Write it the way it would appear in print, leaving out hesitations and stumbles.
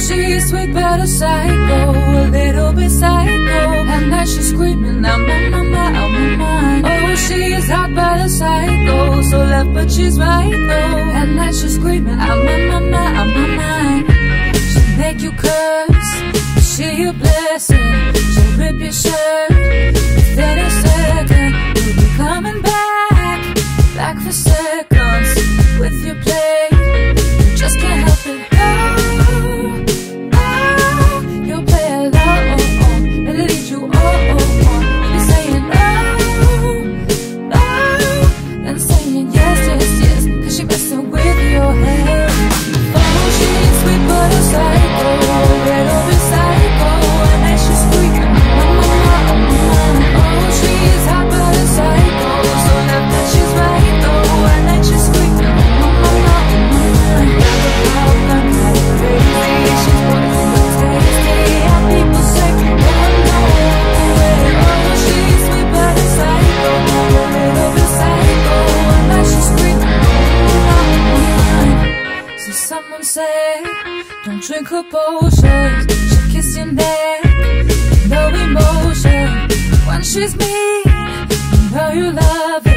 she's sweet but a psycho, a little bit psycho. And then she's screaming, I'm on my mind, I'm on my mind. Oh, she's hot but a psycho, so left but she's right though. And then she's screaming, I'm on my mind, I'm on my mind. She'll make you curse, she a blessing. She'll rip your shirt within a second. You'll be coming back for seconds with your play. You just can't help it. You'll play along and lead you on. You're saying and saying yes, cause she messing with your head. Oh, she's sweet but a psycho, little bit psycho. And then she's screaming, oh, she's hot but a psycho, so left that she's right though. And then she's screaming, crazy, she's poison but tasty. And people say, oh, she's sweet but a psycho, a little bit psycho. And then she's screaming, so someone say, don't drink her potions. She'll kiss your neck, no emotion. When she's mean, you know you love it.